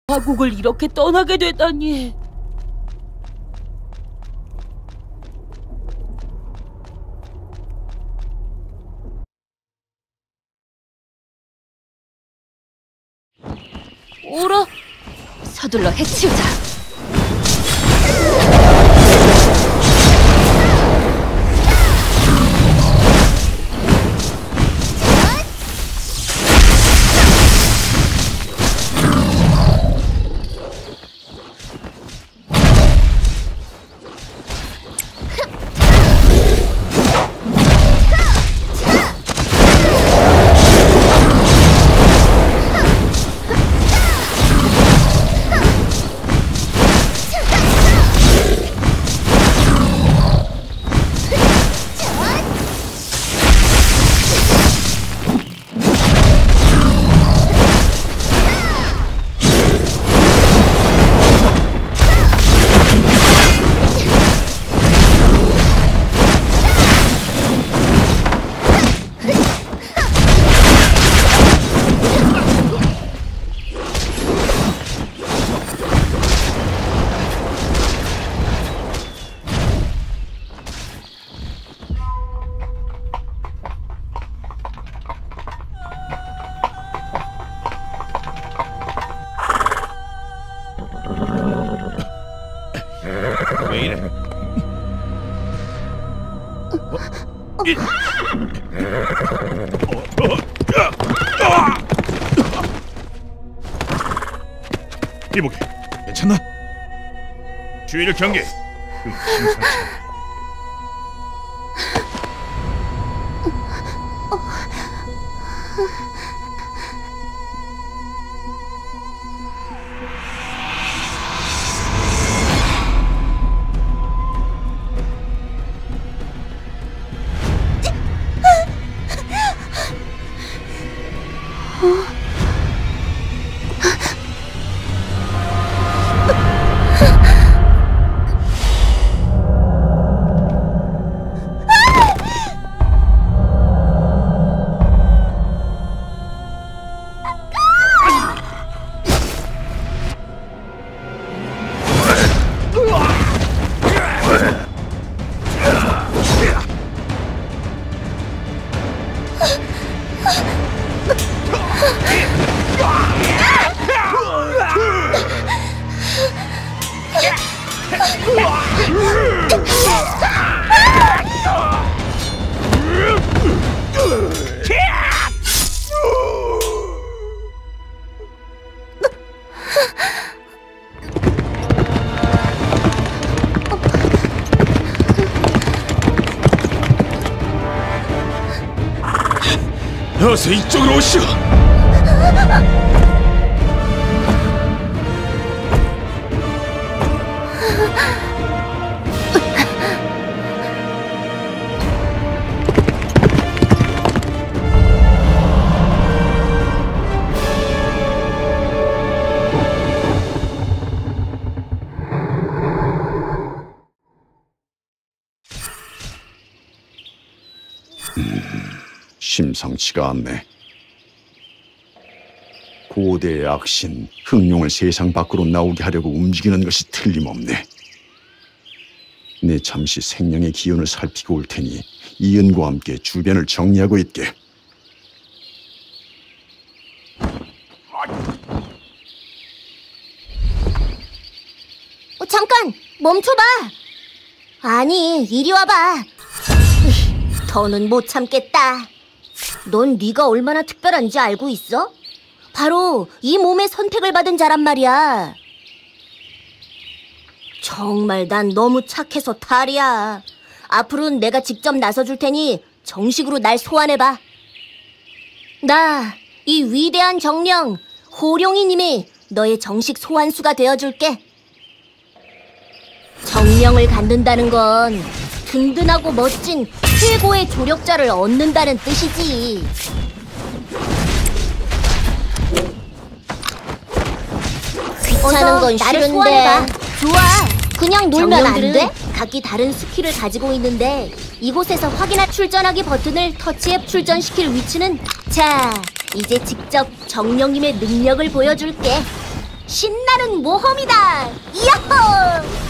화국을 이렇게 떠나게 되다니. 오라! 서둘러 해치우자. 왜 이래? 이보게, 괜찮나? 주의를 경계. 심상치 않아. 어서 이쪽으로 오시오. 심상치가 않네. 고대의 악신, 흑룡을 세상 밖으로 나오게 하려고 움직이는 것이 틀림없네. 내 잠시 생명의 기운을 살피고 올 테니 이은과 함께 주변을 정리하고 있게. 잠깐! 멈춰봐! 아니, 이리 와봐. 더는 못 참겠다. 넌 네가 얼마나 특별한지 알고 있어? 바로 이 몸의 선택을 받은 자란 말이야. 정말 난 너무 착해서 탈이야. 앞으로는 내가 직접 나서줄 테니 정식으로 날 소환해봐. 나, 이 위대한 정령, 호룡이님이 너의 정식 소환수가 되어줄게. 정령을 갖는다는 건 든든하고 멋진 최고의 조력자를 얻는다는 뜻이지. 귀찮은 건 싫은데. 좋아, 그냥 놀면 안 돼? 각기 다른 스킬을 가지고 있는데 이곳에서 확인하 출전하기 버튼을 터치해 출전시킬 위치는, 자, 이제 직접 정령님의 능력을 보여줄게. 신나는 모험이다. 야호!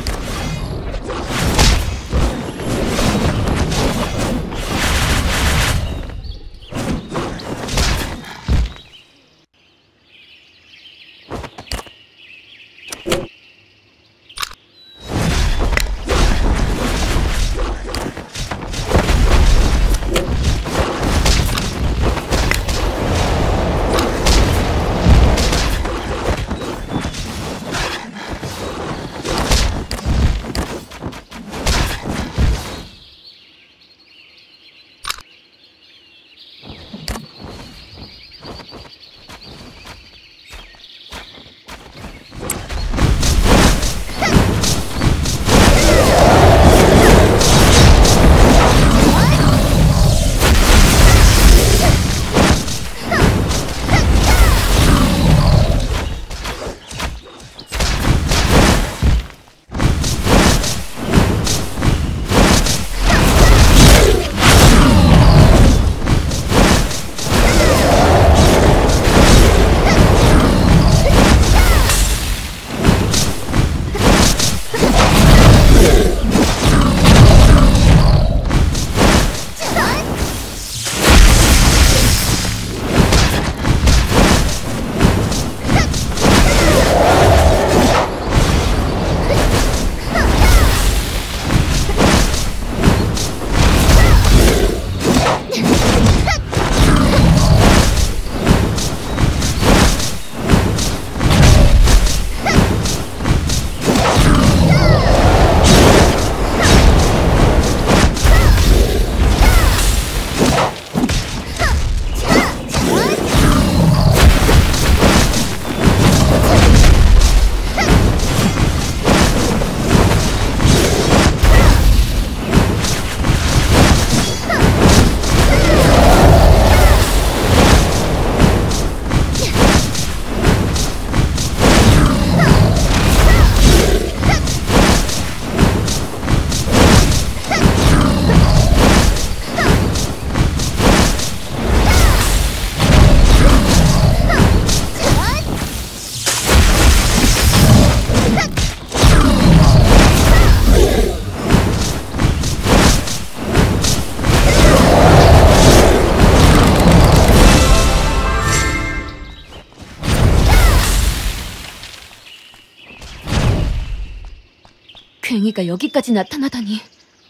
괭이가 여기까지 나타나다니.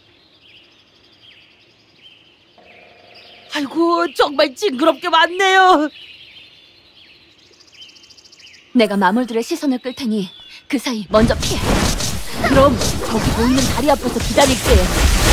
아이고, 정말 징그럽게 많네요. 내가 마물들의 시선을 끌 테니 그 사이 먼저 피해. 그럼 저기 보이는 다리 앞에서 기다릴게요.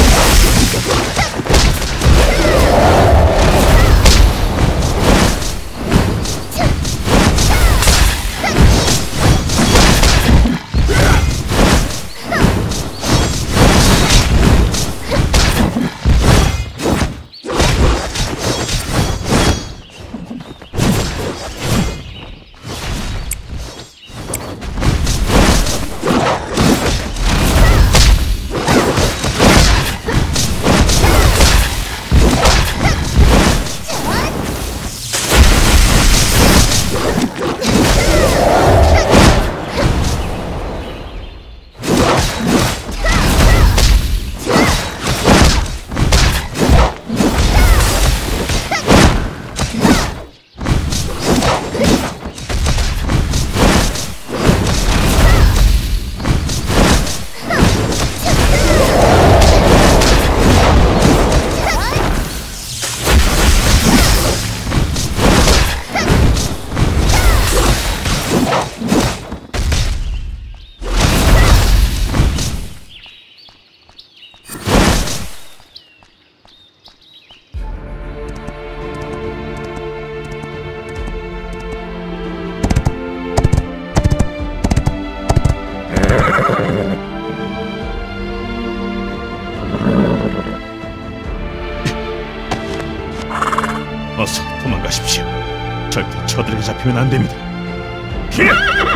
어서 도망가십시오. 절대 저들에게 잡히면 안 됩니다. 피해!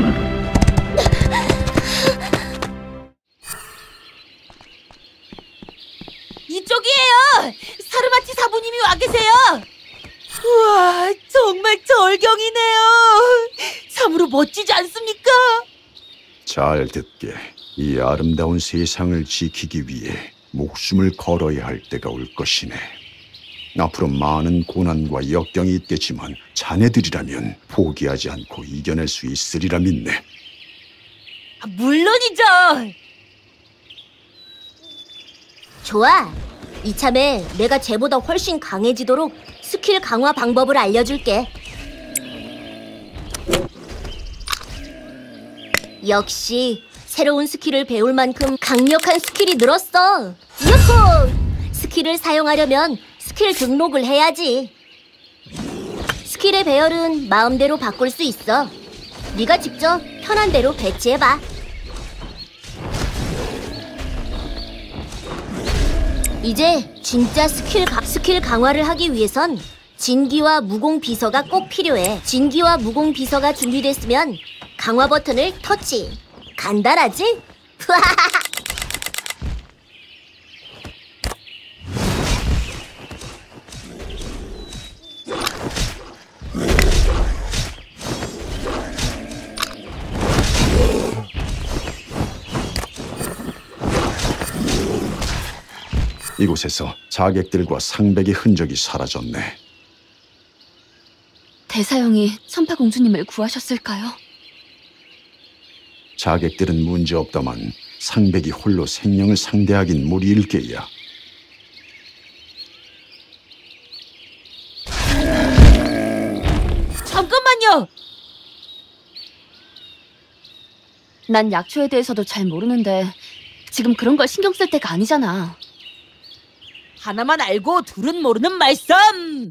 이쪽이에요. 사르마치 사부님이 와 계세요. 우와, 정말 절경이네요. 참으로 멋지지 않습니까? 잘 듣게. 이 아름다운 세상을 지키기 위해 목숨을 걸어야 할 때가 올 것이네. 앞으로 많은 고난과 역경이 있겠지만 자네들이라면 포기하지 않고 이겨낼 수 있으리라 믿네. 물론이죠. 좋아. 이참에 내가 쟤보다 훨씬 강해지도록 스킬 강화 방법을 알려줄게. 역시 새로운 스킬을 배울 만큼 강력한 스킬이 늘었어. 유후! 스킬을 사용하려면 스킬 등록을 해야지. 스킬의 배열은 마음대로 바꿀 수 있어. 네가 직접 편한 대로 배치해봐. 이제 진짜 스킬 강화를 하기 위해선 진기와 무공 비서가 꼭 필요해. 진기와 무공 비서가 준비됐으면 강화 버튼을 터치. 간단하지? 이곳에서 자객들과 상백의 흔적이 사라졌네. 대사형이 선파공주님을 구하셨을까요? 자객들은 문제없다만 상백이 홀로 생명을 상대하긴 무리일 게야. 잠깐만요. 난 약초에 대해서도 잘 모르는데 지금 그런 걸 신경 쓸 때가 아니잖아. 하나만 알고 둘은 모르는 말씀.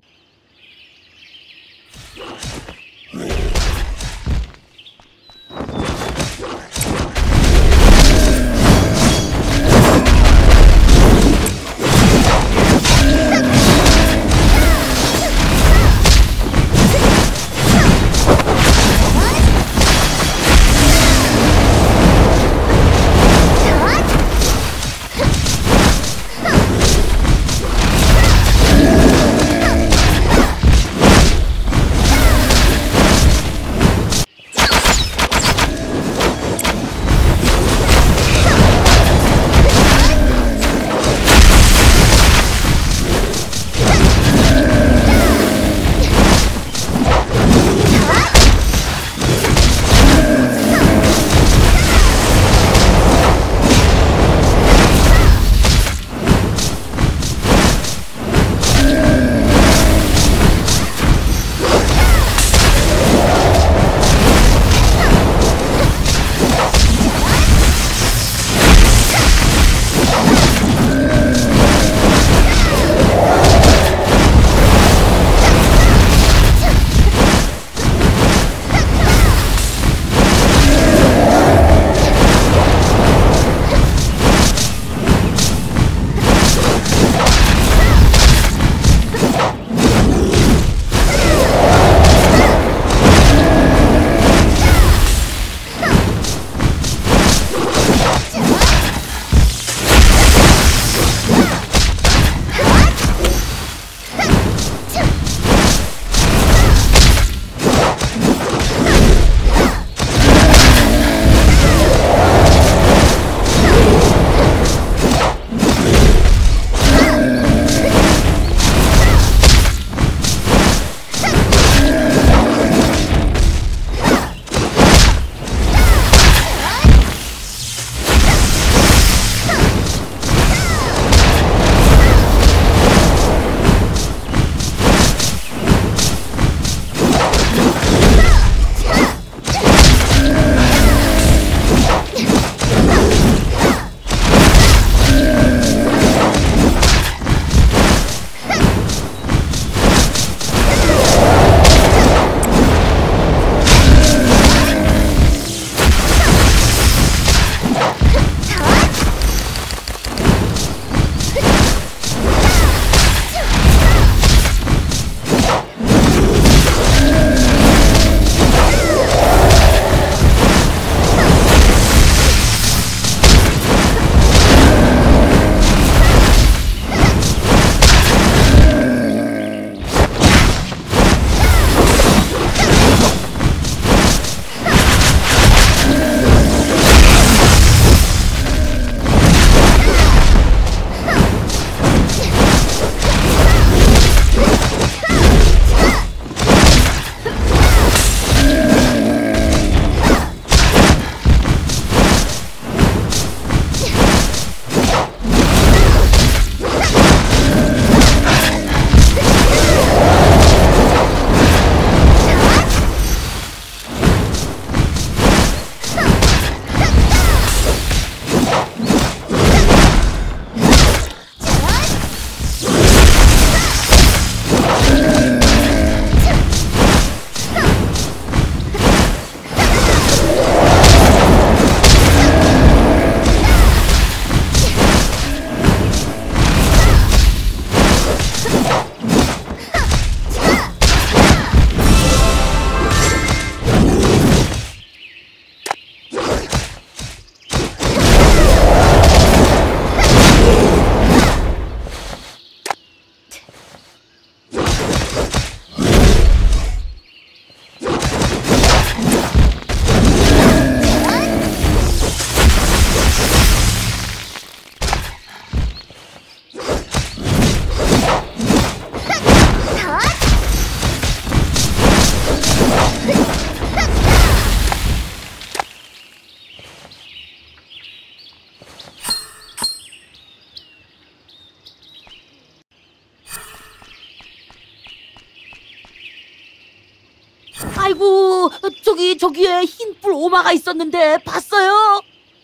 아이고, 저기에 흰불 오마가 있었는데 봤어요?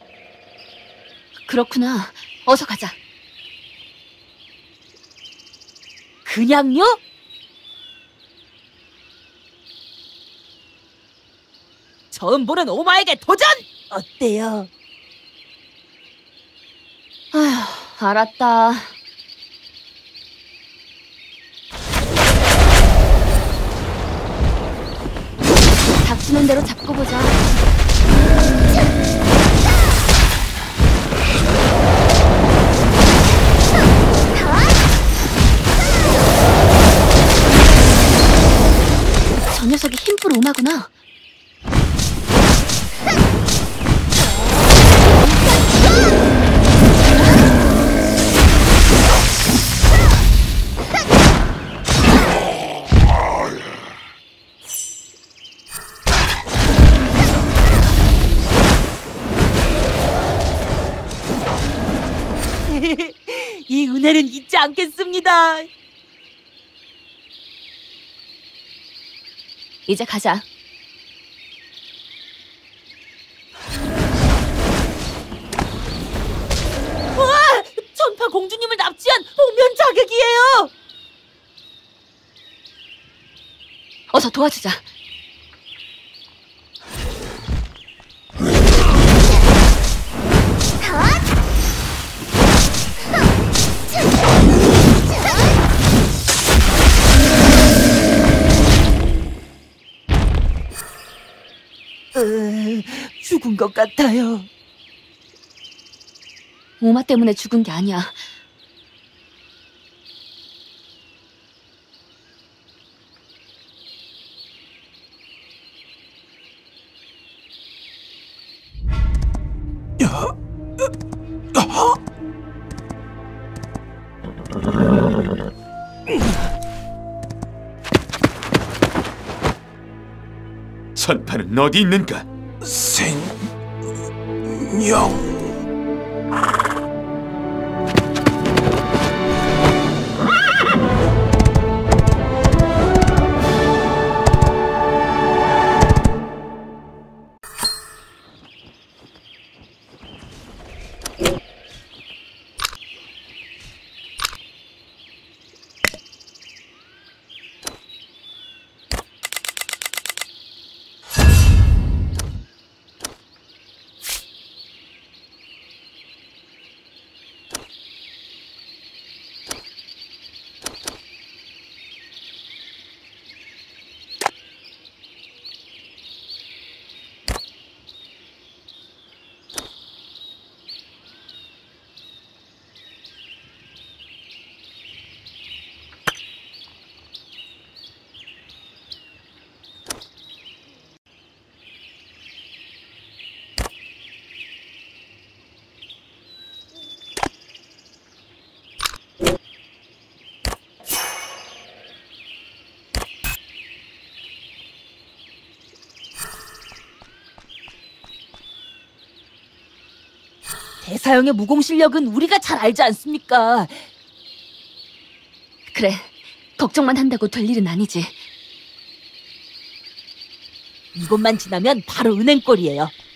그렇구나. 어서 가자. 그냥요? 처음 보는 오마에게 도전! 어때요? 아휴, 알았다. 닥치는 대로 잡고 보자. 저 녀석이 흰불 오마구나. 이 은혜는 잊지 않겠습니다. 이제 가자. 우와! 천파 공주님을 납치한 홍면 자객이에요! 어서 도와주자. 죽은 것 같아요. 오마 때문에 죽은 게 아니야. 선파는 어디 있는가? 생명. 대사형의 무공 실력은 우리가 잘 알지 않습니까? 그래, 걱정만 한다고 될 일은 아니지. 이곳만 지나면 바로 은행골이에요.